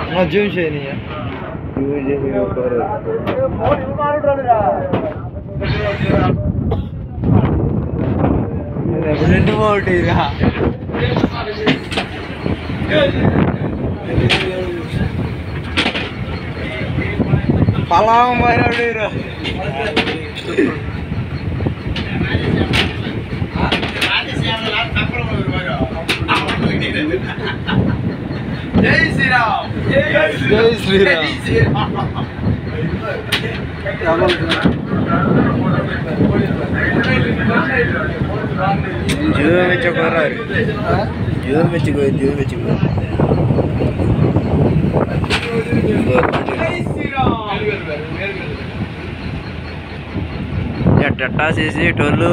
zoom से नहीं है ரெண்டு போட்டு இருக்கா பலாம் மாதிரி அப்படிங்கிற ஜெய் ஸ்ரீராம் ஜெய் ஸ்ரீராம் ஜூம் வச்சு போறாரு ஜூம் வச்சுக்கோ टट्टा सीसी टोलू